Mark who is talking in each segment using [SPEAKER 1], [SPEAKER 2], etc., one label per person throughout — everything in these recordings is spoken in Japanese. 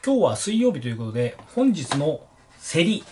[SPEAKER 1] 今日は水曜日ということで、本日の競り、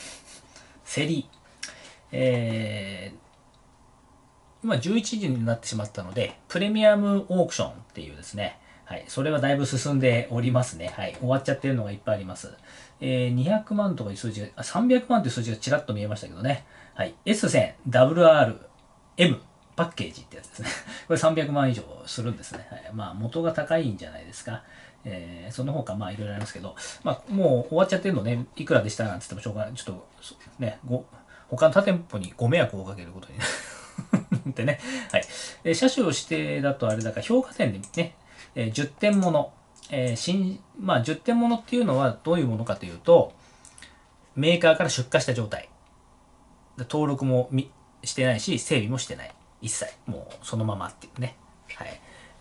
[SPEAKER 1] 今11時になってしまったので、プレミアムオークションっていうですね、はい、それはだいぶ進んでおりますね。はい、終わっちゃってるのがいっぱいあります。200万とかいう数字が、300万という数字がちらっと見えましたけどね。はい、S1000、WR、M、パッケージってやつですね。これ300万以上するんですね。はい、まあ元が高いんじゃないですか。その他まあいろいろありますけど、まあもう終わっちゃってるのね、いくらでしたなんて言ってもしょうがない。ちょっとね、他の他店舗にご迷惑をかけることにってね。はい。車種を指定だとあれだから、評価点でね、10点もの。まあ10点ものっていうのはどういうものかというと、メーカーから出荷した状態。登録もしてないし、整備もしてない。一切。もうそのままっていうね。はい。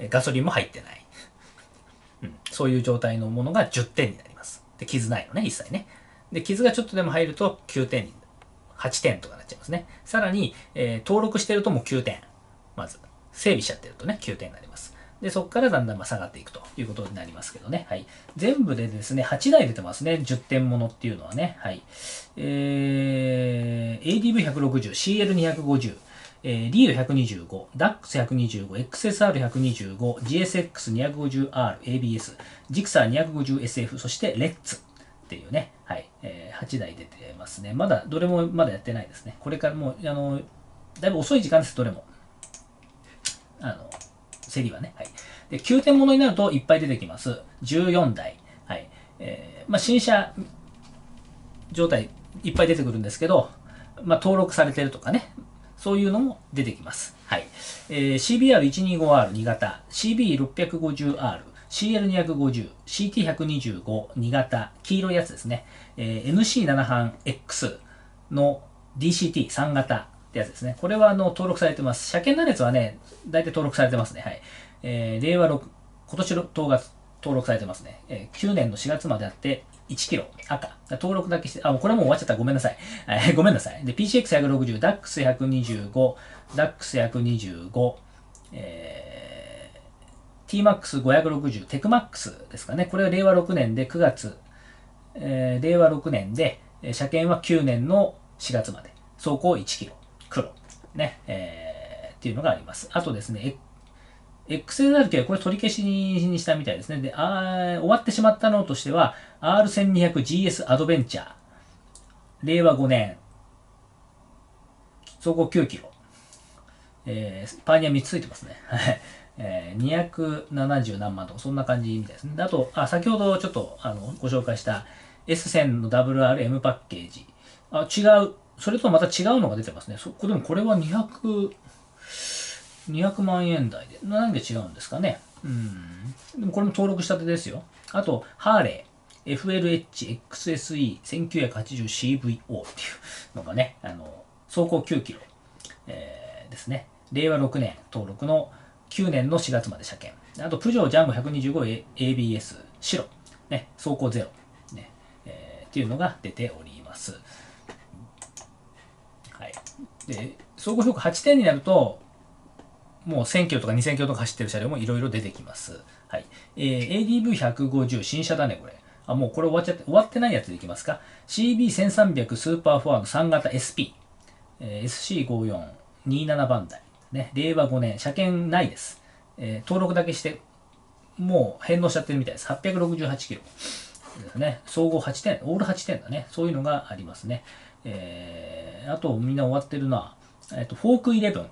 [SPEAKER 1] ガソリンも入ってない。そういう状態のものが10点になります。で、傷ないのね、一切ね。で、傷がちょっとでも入ると9点に、8点とかなっちゃいますね。さらに、登録してるともう9点。まず、整備しちゃってるとね、9点になります。で、そこからだんだん下がっていくということになりますけどね。はい。全部でですね、8台出てますね。10点ものっていうのはね。はい。ADV160、CL250、リード125、DAX125、XSR125、GSX250R、ABS、ジクサー 250SF、そしてレッツっていうね、はい、8台出てますね。まだ、どれもまだやってないですね。これからもう、だいぶ遅い時間です、どれも。競りはね。はい。で、9点ものになるといっぱい出てきます。14台。はい。まあ、新車状態いっぱい出てくるんですけど、まあ、登録されてるとかね。そういうのも出てきます。はい。CBR125R2 型、CB650R、CL250、CT125、2型、黄色いやつですね。NC7 半 X の DCT3 型ってやつですね。これは登録されてます。車検のやつはね、大体登録されてますね。はい。令和6、今年の登録されてますね。9年の4月まであって、1キロ赤。登録だけして、あ、もうこれもう終わっちゃった。ごめんなさい。ごめんなさい。で、PCX160、DAX125、DAX125、TMAX560、テクマックスですかね。これは令和6年で9月、令和6年で、車検は9年の4月まで。走行1キロ。黒。ね。っていうのがあります。あとですね、XLR 系はこれ取り消しにしたみたいですね。で、終わってしまったのとしては、R1200GS アドベンチャー。令和5年。走行9キロ。パーニア3つついてますね。270何万とか、そんな感じみたいですね。あと、先ほどちょっとご紹介した S1000 の WRM パッケージ。違う。それとまた違うのが出てますね。でもこれは200万円台で。何で違うんですかね。でもこれも登録したてですよ。あと、ハーレー、FLH-XSE1980CVO っていうのがね、走行9キロ、ですね。令和6年登録の9年の4月まで車検。あと、プジョージャンゴ 125ABS 白、ね、走行0、ねっていうのが出ております。はい。で、走行評価8点になると、もう1000キロとか2000キロとか走ってる車両もいろいろ出てきます。はい。ADV150 新車だね、これ。もうこれ終わってないやつでいきますか。CB1300 スーパーフォアの3型 SP。SC5427 番台。ね。令和5年、車検ないです。登録だけして、もう返納しちゃってるみたいです。868キロ。ですね。総合8点、オール8点だね。そういうのがありますね。あと、みんな終わってるな。フォーク11。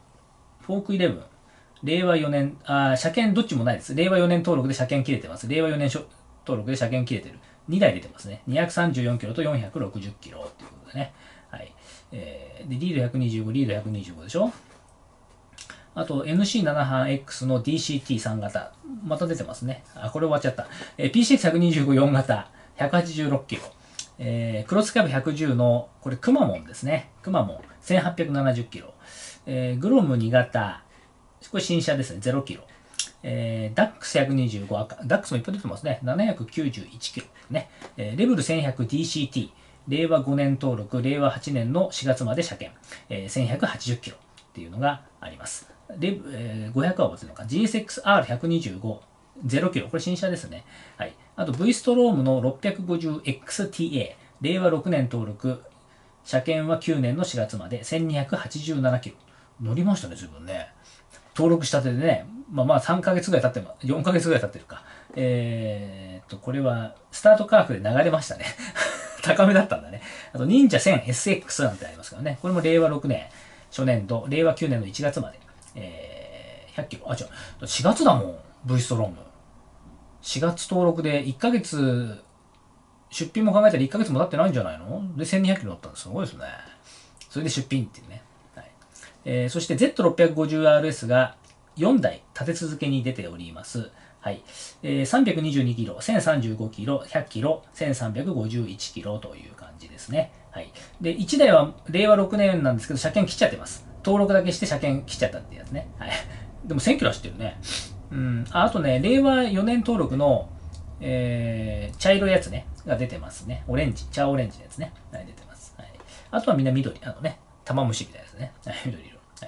[SPEAKER 1] 令和4年、車検どっちもないです。令和4年登録で車検切れてます。令和4年登録で車検切れてる。2台出てますね。234キロと460キロっていうことでね。はい。で、リード125、リード125でしょ。あと、NC7 半 X の DCT3 型。また出てますね。これ終わっちゃった。PCX125、4型。186キロ。クロスキャブ110の、これ、くまモンですね。くまモン。1870キロ。グロム2型。これ新車ですね。0キロ。DAX125 赤。DAX もいっぱい出てますね。791キロね。レベル 1100DCT。令和5年登録、令和8年の4月まで車検。1180キロっていうのがあります。500は持つのか。GSX-R125。0キロ。これ新車ですね。はい。 あと V ストロームの 650XTA、令和6年登録、車検は9年の4月まで1287キロ。乗りましたね、随分ね。登録したてでね、まあ3ヶ月ぐらい経って、4ヶ月ぐらい経ってるか。これはスタート価格で流れましたね。高めだったんだね。あと、忍者 1000SX なんてありますからね。これも令和6年初年度、令和9年の1月まで、100キロ。あ、違う。4月だもん、V ストローム。4月登録で1ヶ月、出品も考えたら1ヶ月も経ってないんじゃないので、1200キロ乗ったんです。すごいですね。それで出品っていうね。はい。そして Z650RS が4台立て続けに出ております。はい。322キロ、1035キロ、100キロ、1351キロという感じですね。はい。で、1台は令和6年なんですけど、車検切っちゃってます。登録だけして車検切っちゃったってやつね。はい。でも1000キロ走ってるね。うん。あとね、令和4年登録の、茶色いやつね、が出てますね。オレンジ、茶オレンジのやつね。はい、出てます。はい。あとはみんな緑。玉虫みたいなやつね。はい、緑色。はい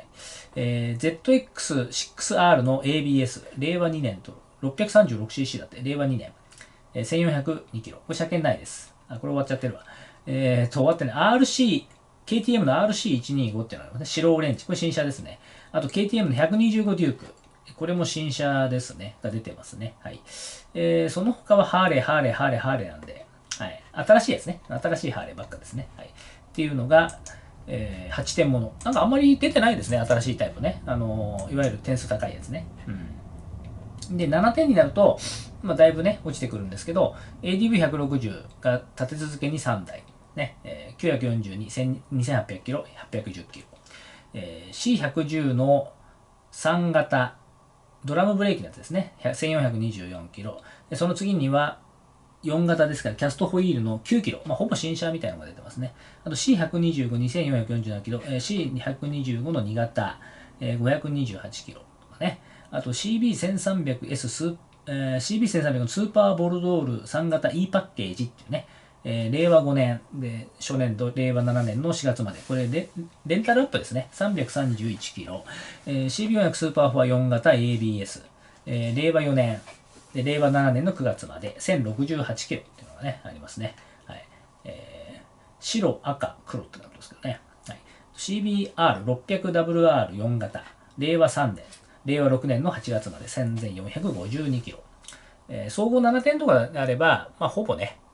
[SPEAKER 1] 。ZX6R の ABS、令和2年と 636cc だって、令和2年。1402キロ。これ車検ないです。あ、これ終わっちゃってるわ。終わってね、KTM の RC125 っていうのがありますね。白オレンジ。これ新車ですね。あと KTM の125デューク。これも新車ですね。が出てますね。はい。その他はハーレーなんで、はい。新しいやつね。新しいハーレーばっかですね。はい。っていうのが、8点もの。なんかあんまり出てないですね。新しいタイプね。いわゆる点数高いやつね。うん。で、7点になると、だいぶね、落ちてくるんですけど、ADV160 が立て続けに3台。ね。942、2800キロ、810キロ。C110 の3型、ドラムブレーキのやつですね。1424キロ。でその次には、4型ですから、キャストホイールの9キロ。ほぼ新車みたいなのが出てますね。あと C125、2447キロ。C225 の2型、528キロとかね。あと CB1300S、CB1300 のスーパーボルドール3型 E パッケージっていうね。令和5年で、初年度、令和7年の4月まで。これで、レンタルアップですね。331キロ。CB400 スーパーフォア4型 ABS。令和4年、で令和7年の9月まで1068キロっていうのがね、ありますね。はい。白、赤、黒ってなるんですけどね。はい、CBR600WR4 型。令和3年、令和6年の8月まで3452キロ。総合7点とかであれば、ほぼね、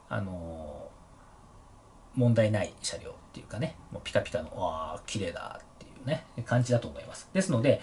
[SPEAKER 1] 問題ない車両っていうかね、もうピカピカの、わー、綺麗だっていうね、感じだと思います。ですので、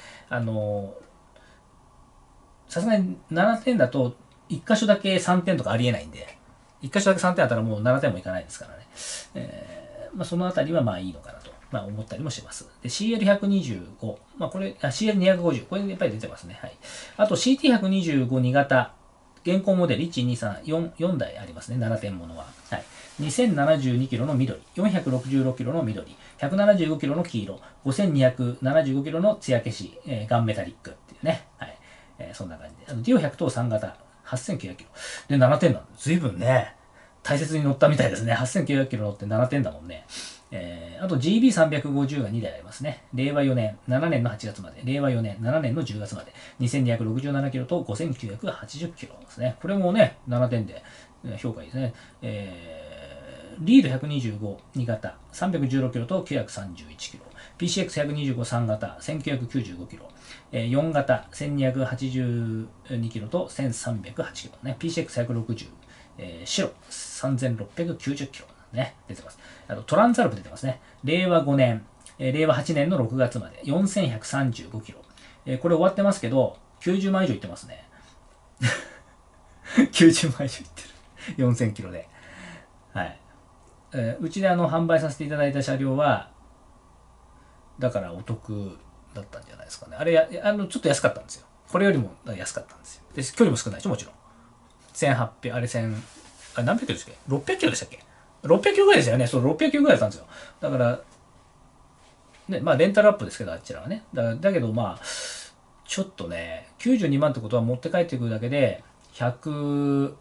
[SPEAKER 1] さすがに7点だと、1箇所だけ3点とかありえないんで、1箇所だけ3点あったらもう7点もいかないですからね。そのあたりはいいのかなと、思ったりもします。で、CL125、これ、CL250、これやっぱり出てますね。はい。あと CT125 2型、現行モデル1、2、3、4台ありますね。7点ものは。はい。2072キロの緑、466キロの緑、175キロの黄色、5275キロの艶消し、ガンメタリックっていうね。はい。そんな感じで。ディオ100等3型、8900キロ。で、7点なんで、随分ね、大切に乗ったみたいですね。8900キロ乗って7点だもんね。あと GB350 が2台ありますね。令和4年、7年の8月まで。令和4年、7年の10月まで。2267キロと5980キロですね。これもね、7点で評価いいですね。リード125、2型、316キロと931キロ。PCX125、3型、1995キロ。4型、1282キロと1308キロね。PCX160、白、3690キロね。出てます。あと、トランザルプ出てますね。令和5年、令和8年の6月まで、4135キロ。これ終わってますけど、90万以上いってますね。90万以上いってる。4000キロで。はい。うちで販売させていただいた車両は、だからお得だったんじゃないですかね。あれちょっと安かったんですよ。これよりも安かったんですよ。で、距離も少ないでしょ、もちろん。1800、あれ何百キロでしたっけ ?600 キロでしたっけ ?600 キロぐらいでしたよね。そう、600キロぐらいだったんですよ。だから、ね、レンタルアップですけど、あちらはね。だけど、ちょっとね、92万ってことは持って帰ってくるだけで、102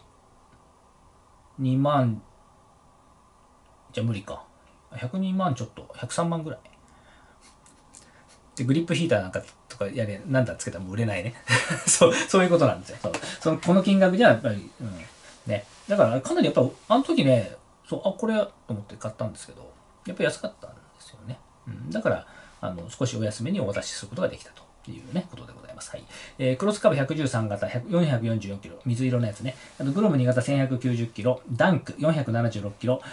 [SPEAKER 1] 万、じゃ無理か。102万ちょっと、103万ぐらい。で、グリップヒーターなんかとかなんだつけたらもう売れないね。そういうことなんですよ。この金額じゃやっぱり、 ね。だからかなりやっぱ、あの時ね、そう、あ、これと思って買ったんですけど、やっぱり安かったんですよね。うん、だから、少しお安めにお渡しすることができたというね、ことでございます。はい。クロスカブ113型、444キロ、水色のやつね。あと、グロム2型1190キロ、ダンク476キロ、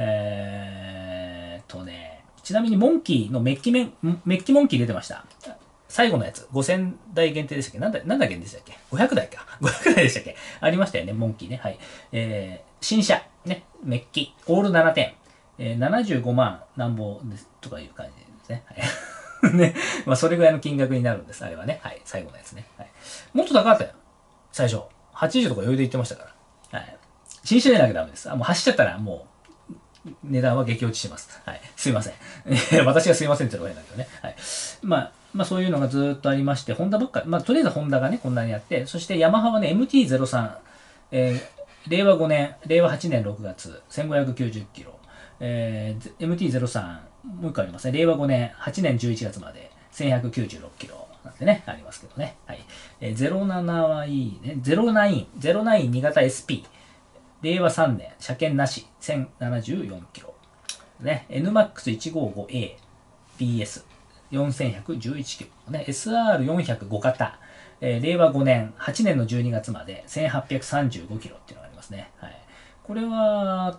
[SPEAKER 1] ちなみにモンキーのメッキモンキー出てました。最後のやつ、5000台限定でしたっけ？なんだ限定でしたっけ？ 500 台か。500台でしたっけ？ありましたよね、モンキーね。はい。新車、ね、メッキ、オール7点、75万なんぼですとかいう感じですね。はい。ね。まあ、それぐらいの金額になるんです、あれはね。はい。最後のやつね。はい。もっと高かったよ。最初。80とか余裕で言ってましたから。はい。新車じゃなきゃダメです。もう走っちゃったらもう、値段は激落ちします。はい。すいません。私がすいませんって言うのが変だけどね。はい。まあそういうのがずっとありまして、ホンダばっかり、まあとりあえずホンダがね、こんなにあって、そしてヤマハはね、MT-03、令和5年、令和8年6月、1590キロ、MT-03、もう一個ありますね。令和5年、8年11月まで、1196キロなんてね、ありますけどね。はい。07はいいね。09、092型 SP。令和3年、車検なし、1074キロ。ね、NMAX155A、BS、4111キロ。ね、SR405 型、令和5年、8年の12月まで、1835キロっていうのがありますね。はい。これは、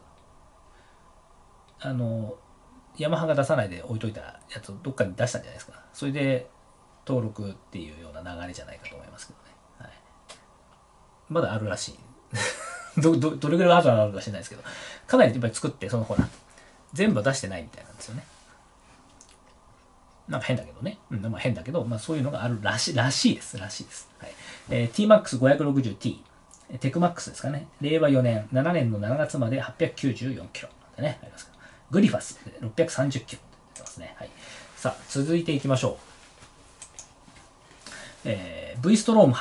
[SPEAKER 1] ヤマハが出さないで置いといたやつをどっかに出したんじゃないですか。それで、登録っていうような流れじゃないかと思いますけどね。はい、まだあるらしい。どれぐらい後なのか知らないですけど、かなりやっぱり作って、そのほら、全部は出してないみたいなんですよね。なんか変だけどね。まあ変だけど、まあそういうのがあるらしいです。はい。TMAX560T、テクマックスですかね。令和4年、7年の7月まで894キロでね、ありますから。グリファス630キロ出てますね。はい。さあ、続いていきましょう。V ストローム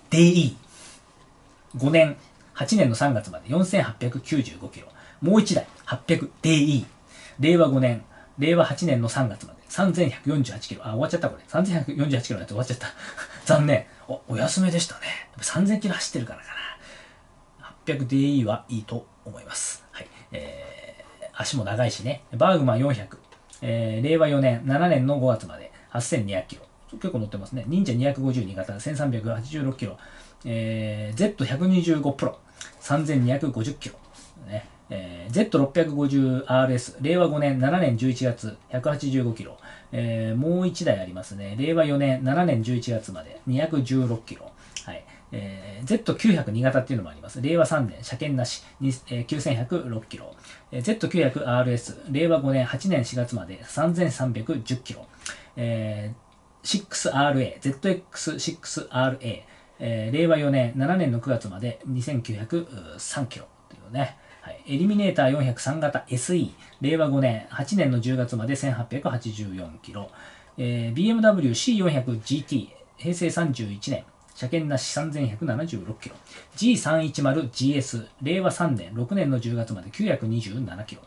[SPEAKER 1] 800DE。5年、8年の3月まで4895キロ。もう1台 800DE。令和5年、令和8年の3月まで3148キロ。あ、終わっちゃったこれ。3148キロのやつ終わっちゃった。残念。お安めでしたね。3000キロ走ってるからかな。800DE はいいと思います。はい。足も長いしね。バーグマン400。令和4年、7年の5月まで8200キロ。結構乗ってますね。忍者252型1386キロ。Z125 プロ3250キロ。ね。Z650RS、令和5年、7年11月、185キロ。もう1台ありますね。令和4年、7年11月まで、216キロ。はい。Z902 型っていうのもあります。令和3年、車検なし、9106キロ。Z900RS、令和5年、8年4月まで、3310キロ。6RA、ZX6RA、令和4年、7年の9月まで2903キロというね。はい、エリミネーター403型 SE、令和5年、8年の10月まで1884キロ。BMW C400GT、平成31年、車検なし3176キロ。G310GS、令和3年、6年の10月まで927キロ。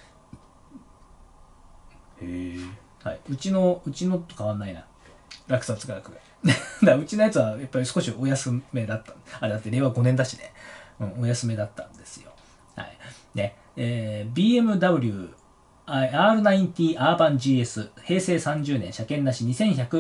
[SPEAKER 1] へえ。はい。うちのと変わんないな。落札価格が。だうちのやつはやっぱり少しお安めだった。あれだって令和5年だしね。お安めだったんですよ。はい。ね。BMW R90 アーバン GS 平成30年車検なし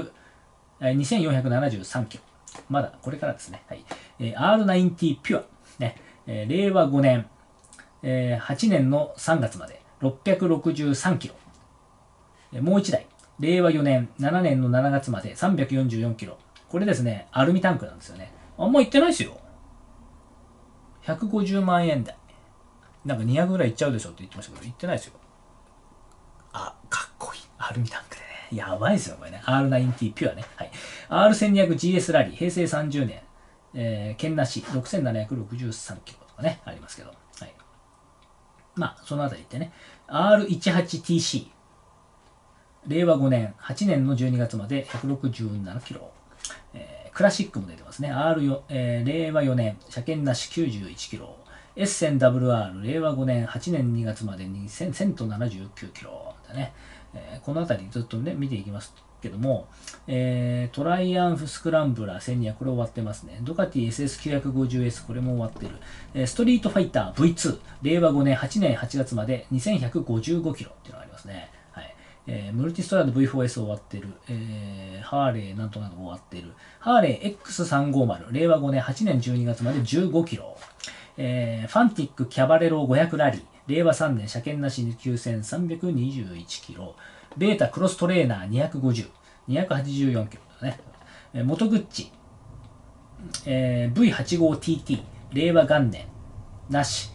[SPEAKER 1] 2473キロ。まだこれからですね。はい。R90 ピュア。ね。令和5年、8年の3月まで663キロ。もう1台。令和4年、7年の7月まで344キロ。これですね、アルミタンクなんですよね。あんまいってないですよ。150万円台。なんか200ぐらいいっちゃうでしょって言ってましたけど、いってないですよ。あ、かっこいい。アルミタンクでね。やばいですよ、これね。R90 ピュアね。はい。R1200GS ラリー、平成30年、県なし6763キロとかね、ありますけど。はい。まあ、そのあたりってね。R18TC、令和5年、8年の12月まで167キロ。クラシックも出てますね。令和4年、車検なし91キロ。エッセン WR、令和5年、8年2月まで1079キロ。ね。 この辺りずっとね、見ていきますけども、トライアンフスクランブラー1200、これ終わってますね。ドカティ SS950S、これも終わってる。ストリートファイター V2、令和5年8年8月まで2155キロっていうのがありますね。はい。ムルティストラード V4S 終わってる。ハーレーなんとなく終わってる。ハーレー X350、令和5年8年12月まで15キロ。ファンティックキャバレロ500ラリー、令和3年車検なし9321キロ。ベータクロストレーナー250、284キロだね。モトグッチ、V85TT、令和元年なし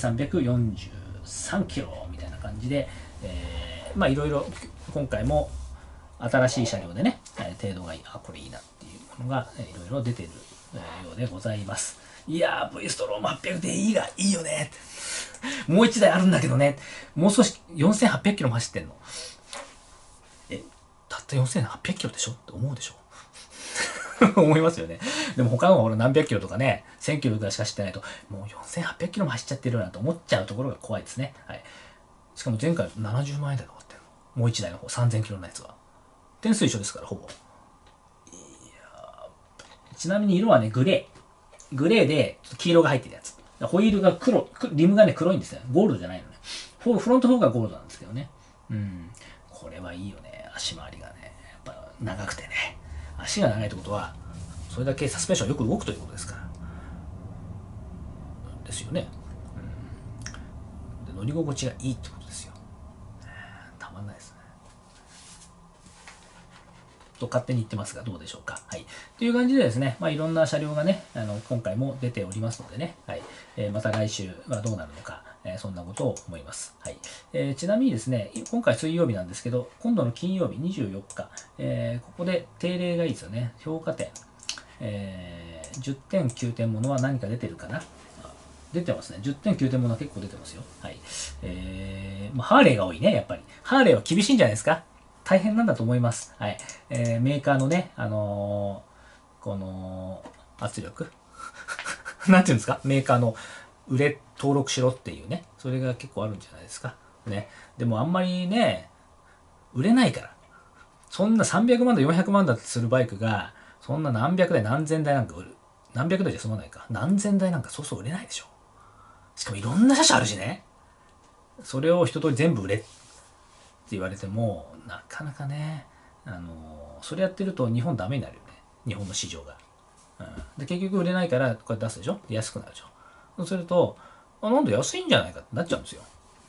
[SPEAKER 1] 1343キロみたいな感じで、まあいろいろ今回も新しい車両でね、程度がいい、これいいなっていうものがいろいろ出てるようでございます。いやー、V ストローム800でいいよね。もう一台あるんだけどね。もう少し4800キロも走ってんの。たった4800キロでしょって思うでしょ思いますよね。でも他のほら何百キロとかね、1000キロぐらいしか走ってないと、もう4800キロも走っちゃってるなと思っちゃうところが怖いですね。はい。しかも前回70万円台で終わってるの。もう一台の方、3000キロのやつは。点数一緒ですから、ほぼ。ちなみに色はね、グレーで黄色が入ってるやつ。ホイールが黒、リムがね、黒いんですよ。ゴールドじゃないのね。フロント4がゴールドなんですけどね。これはいいよね。足回りがね、やっぱ長くてね。足が長いってことは、それだけサスペンションよく動くということですから。ですよね。で乗り心地がいいってことですよ。たまんないですね。と勝手に言ってますが、どうでしょうか。はい。という感じでですね、まあ、いろんな車両がね、今回も出ておりますのでね、はい。また来週はどうなるのか、そんなことを思います。はい。ちなみにですね、今回水曜日なんですけど、今度の金曜日24日、ここで定例がいいですよね。評価点。10点、9点ものは何か出てるかな。出てますね。10点、9点ものは結構出てますよ。はい。まあ、ハーレーが多いね、やっぱり。ハーレーは厳しいんじゃないですか。大変なんだと思います。はい。メーカーのね、この、圧力なんていうんですか、メーカーの登録しろっていうね、それが結構あるんじゃないですか。ね。でもあんまりね、売れないから。そんな300万だ、400万だってするバイクが、そんな何百台、何千台なんか売る。何百台じゃ済まないか。何千台なんかそうそう売れないでしょ。しかもいろんな車種あるしね。それを一通り全部売れって言われても、なかなかね、それやってると日本ダメになるよね。日本の市場が。で結局売れないからこれ出すでしょ、安くなるでしょ。そうすると、なんで安いんじゃないかってなっちゃうんですよ。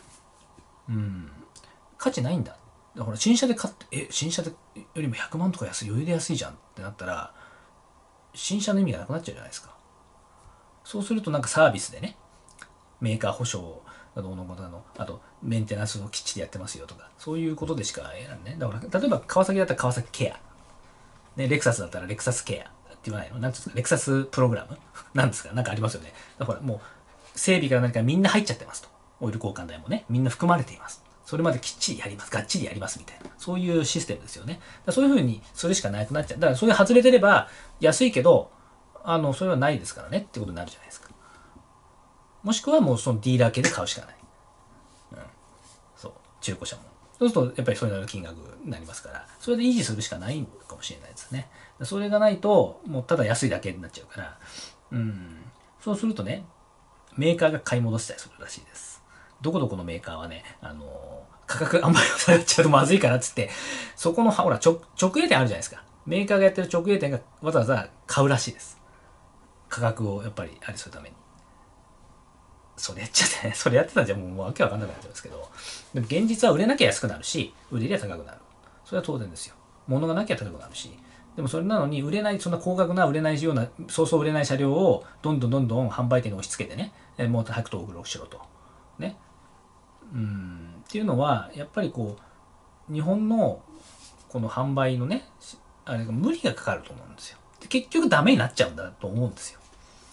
[SPEAKER 1] 価値ないんだ。だから新車で買って、新車でよりも100万とか余裕で安いじゃんってなったら、新車の意味がなくなっちゃうじゃないですか。そうするとなんかサービスでね、メーカー保証がどうのことなの、あとメンテナンスをきっちりやってますよとか、そういうことでしかやらんね。だから例えば川崎だったら川崎ケア、ね、レクサスだったらレクサスケアって言わないの、なんていうんですか、レクサスプログラムなんですか、なんかありますよね。だからもう整備から何かみんな入っちゃってますと。オイル交換代もね、みんな含まれています。それまできっちりやります、がっちりやりますみたいな、そういうシステムですよね。だそういうふうにそれしかなくなっちゃう。だからそれ外れてれば安いけど、それはないですからねってことになるじゃないですか。もしくはもうそのディーラー系で買うしかない。そう、中古車も。そうするとやっぱりそれなりの金額になりますから、それで維持するしかないのかもしれないですね。それがないと、もうただ安いだけになっちゃうから、そうするとね、メーカーが買い戻したりするらしいです。どこどこのメーカーはね、価格販売をされちゃうとまずいからっつって、そこの、ほら、直営店あるじゃないですか。メーカーがやってる直営店がわざわざ買うらしいです。価格をやっぱりありするために。それやっちゃってね、それやってたらじゃもうわけわかんなくなっちゃうんですけど、でも現実は売れなきゃ安くなるし、売れりゃ高くなる。それは当然ですよ。物がなきゃ高くなるし。でもそれなのに売れない、そんな高額な売れないような、そうそう売れない車両をどんどん販売店に押し付けてね、もっと早く登録しろと。ね。っていうのは、やっぱりこう、日本のこの販売のね、あれが無理がかかると思うんですよ。で結局ダメになっちゃうんだと思うんですよ。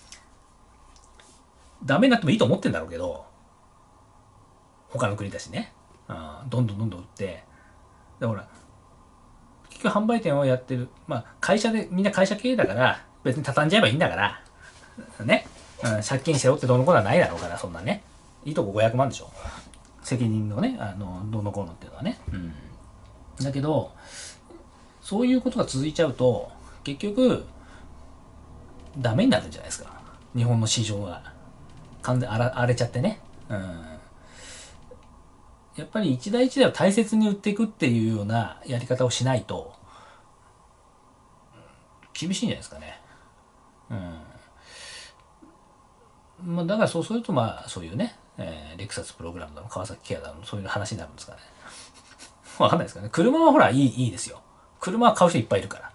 [SPEAKER 1] ダメになってもいいと思ってんだろうけど、他の国だしね。どんどん売って。だから、結局販売店をやってる。まあ、みんな会社経営だから、別に畳んじゃえばいいんだから、ね。借金背負ってどうのこうのはないだろうから、そんなね。いいとこ500万でしょ。責任のね、どうのこうのっていうのはね。 だけど、そういうことが続いちゃうと、結局、ダメになるんじゃないですか。日本の市場が。完全に荒れちゃってね。うん。やっぱり一台一台を大切に売っていくっていうようなやり方をしないと、厳しいんじゃないですかね。まあ、だからそうすると、まあ、そういうね、レクサスプログラムだの、川崎ケアだの、そういう話になるんですかね。わかんないですかね。車はほら、いいですよ。車は買う人いっぱいいるから。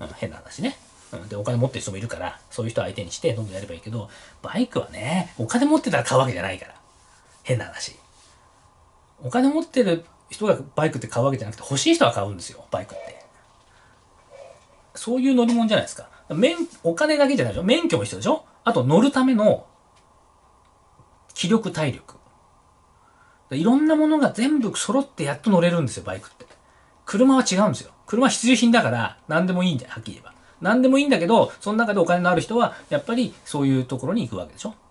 [SPEAKER 1] 変な話ね。で、お金持ってる人もいるから、そういう人相手にしてどんどんやればいいけど、バイクはね、お金持ってたら買うわけじゃないから。変な話。お金持ってる人がバイクって買うわけじゃなくて、欲しい人は買うんですよ、バイクって。そういう乗り物じゃないですか。お金だけじゃないでしょ。免許も必要でしょ。あと乗るための気力、体力。いろんなものが全部揃ってやっと乗れるんですよ、バイクって。車は違うんですよ。車は必需品だから、何でもいいんだよ、はっきり言えば。何でもいいんだけど、その中でお金のある人は、やっぱりそういうところに行くわけでしょ。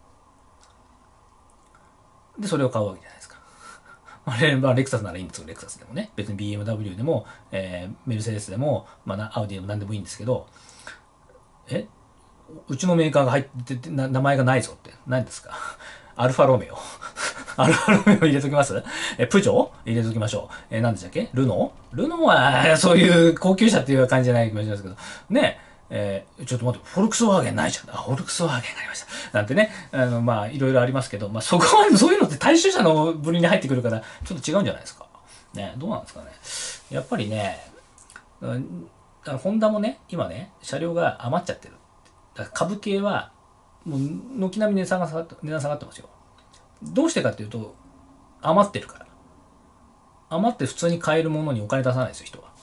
[SPEAKER 1] で、それを買うわけじゃないですか。レクサスならいいんですよ、レクサスでもね。別に BMW でも、メルセデスでも、まあ、アウディでも何でもいいんですけど、えうちのメーカーが入ってて、名前がないぞって。何ですか？アルファロメオ。アルファロメオ入れときます？プジョー入れときましょう。何でしたっけ？ルノーは、そういう高級車っていう感じじゃないかもしれないですけど。ね。ちょっと待って、フォルクスワーゲンないじゃん。フォルクスワーゲンがありました。なんてね。まあ、いろいろありますけど、まあ、そこは、そういうのって大衆車の部類に入ってくるから、ちょっと違うんじゃないですか。ね。どうなんですかね。やっぱりね、ホンダもね、今ね、車両が余っちゃってる。だから株系は、もう、軒並み値段下がってますよ。どうしてかっていうと、余ってるから。余って普通に買えるものにお金出さないですよ、人は。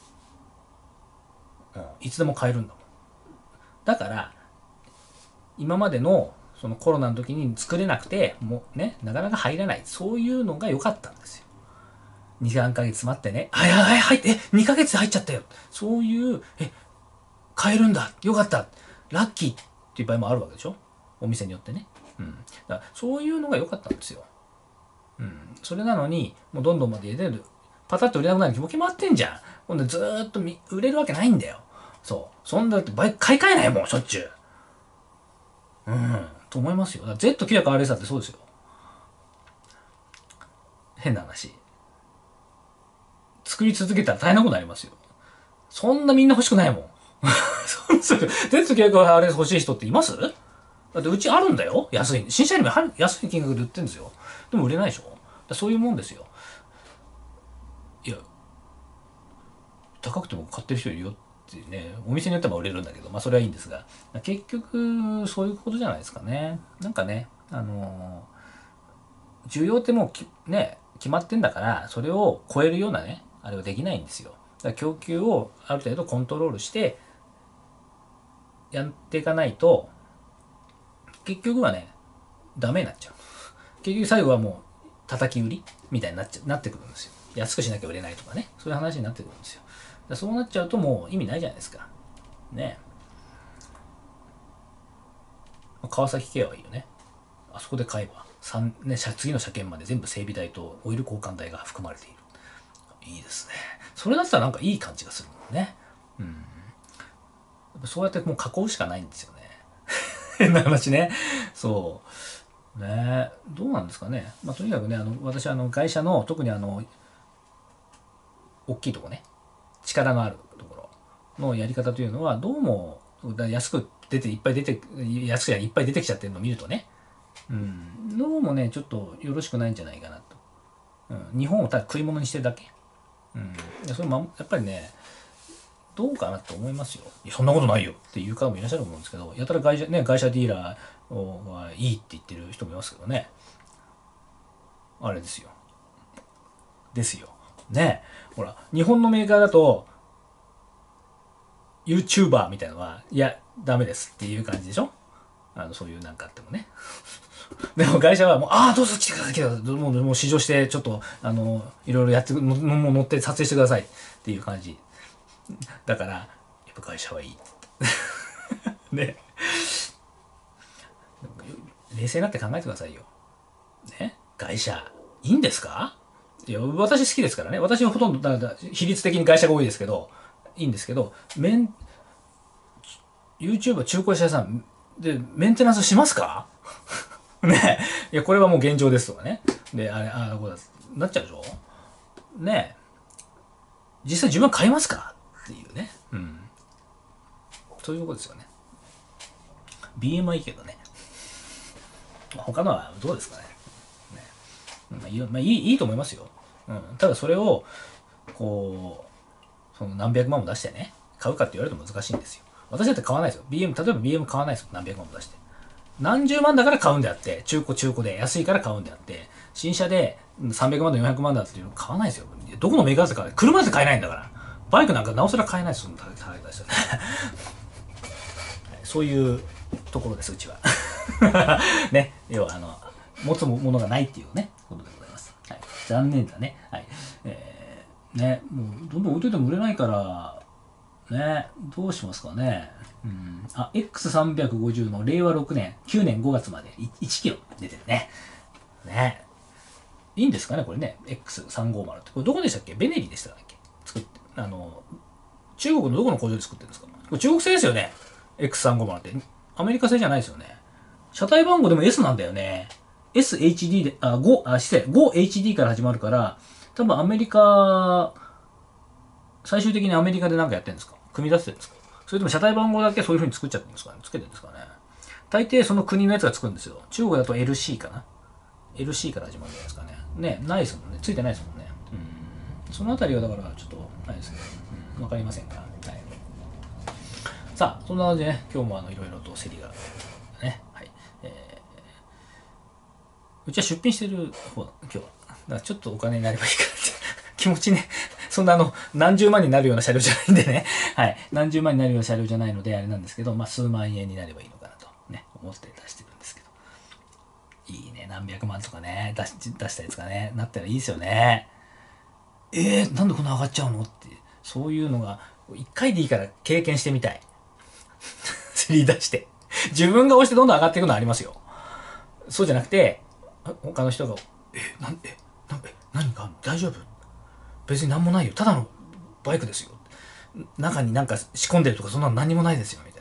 [SPEAKER 1] いつでも買えるんだもん。だから、今までの、そのコロナの時に作れなくて、もうね、なかなか入らない。そういうのが良かったんですよ。2、3ヶ月待ってね。入って、2ヶ月で入っちゃったよ。そういう、買えるんだ。よかった。ラッキーっていう場合もあるわけでしょ。お店によってね。だからそういうのが良かったんですよ。それなのに、もうどんどんまで入れる。パタッと売れなくなるに決まってんじゃん。ほんでずーっと売れるわけないんだよ。そう。そんな、バイク買い替えないもん、しょっちゅう。と思いますよ。Z900RS だってそうですよ。変な話。作り続けたら大変なことになりますよ。そんなみんな欲しくないもん。Z900RS 欲しい人っています？だってうちあるんだよ。安い。新車よりも安い金額で売ってるんですよ。でも売れないでしょ。そういうもんですよ。いや、高くても買ってる人いるよってね、お店によっては売れるんだけど、まあそれはいいんですが、結局そういうことじゃないですかね。なんかね、需要ってもうね、決まってんだから、それを超えるようなね、あれはできないんですよ。だから供給をある程度コントロールしてやっていかないと、結局はね、ダメになっちゃう。結局最後はもう叩き売りみたいになってくるんですよ。安くしなきゃ売れないとかね、そういう話になってくるんですよ。そうなっちゃうともう意味ないじゃないですか。ね。川崎系はいいよね。あそこで買えば、次の車検まで全部整備代とオイル交換代が含まれている。いいですね。それだったらなんかいい感じがするもんね。そうやってもう囲うしかないんですよね。変な話ね。そう。ねどうなんですかね。まあ、とにかくね、私会社の、特に大きいとこね、力のあるところのやり方というのは、どうも、安く出て、いっぱい出て、安くやいっぱい出てきちゃってるのを見るとね、どうもね、ちょっとよろしくないんじゃないかなと。日本をただ食い物にしてるだけ。それやっぱりね、どうかなと思いますよ。そんなことないよっていう方もいらっしゃると思うんですけど、やたら会社ディーラーはいいって言ってる人もいますけどね。あれですよ。ですよ。ねほら、日本のメーカーだと、YouTuber みたいなのは、いや、ダメですっていう感じでしょ。そういうなんかあってもね。でも会社はもう、どうぞ来てください、来てください。もう試乗して、ちょっと、いろいろやって、もう乗って撮影してくださいっていう感じ。だから、やっぱ会社はいい。ね。冷静になって考えてくださいよ。ね。会社、いいんですか？ いや、私好きですからね。私はほとんど、比率的に会社が多いですけど、いいんですけど、YouTuber 中古車屋さんでメンテナンスしますかねえ。いや、これはもう現状ですとかね。で、こうだ、なっちゃうでしょねえ。実際自分は買いますかっていうね。うん。そういうとこですよね。BM はいいけどね。他のはどうですかね。いいと思いますよ。うん。ただそれを、こう、その何百万も出してね、買うかって言われると難しいんですよ。私だって買わないですよ。例えば BM 買わないですよ。何百万も出して。何十万だから買うんであって、中古で安いから買うんであって、新車で300万だ400万だっていうの買わないですよ。どこのメーカーで買えない。車で買えないんだから。バイクなんかなおさら買えないですよ。そんな高いですよね。そういうところです、うちは。ね。要は、持つものがないっていうね、ことでございます。はい。残念だね。はい。ね、もう、どんどん置いといても売れないから、ね、どうしますかね。うん。X350 の令和6年、9年5月まで1キロ出てるね。ね。いいんですかね、これね。X350 って。これどこでしたっけ？ベネリでしたっけ？作って。中国のどこの工場で作ってるんですか？これ中国製ですよね。X350 って。アメリカ製じゃないですよね。車体番号でも S なんだよね。SHD で、5HD から始まるから、多分アメリカ、最終的にアメリカで何かやってるんですか？組み出してるんですか？それとも車体番号だけそういう風に作っちゃってるんですかね？つけてるんですかね？大抵その国のやつがつくんですよ。中国だと LC かな？ LC から始まるんじゃないですかね。ね、ないですもんね。ついてないですもんね。うん。そのあたりはだからちょっと、ないですね。うん、わかりませんが。はい。さあ、そんな感じでね、今日もいろいろと競りが、ね、はい。うちは出品してる方だ、今日は。だからちょっとお金になればいいかなって気持ちね、そんな何十万になるような車両じゃないんでね、はい。何十万になるような車両じゃないので、あれなんですけど、まあ、数万円になればいいのかなと、ね、思って出してるんですけど。いいね、何百万とかね、出したやつがね、なったらいいですよね。なんでこんな上がっちゃうのって、そういうのが、一回でいいから経験してみたい。競り出して。自分が押してどんどん上がっていくのはありますよ。そうじゃなくて、他の人が、何か大丈夫？別に何もないよ。ただのバイクですよ。中になんか仕込んでるとかそんなの何にもないですよ。みたいな。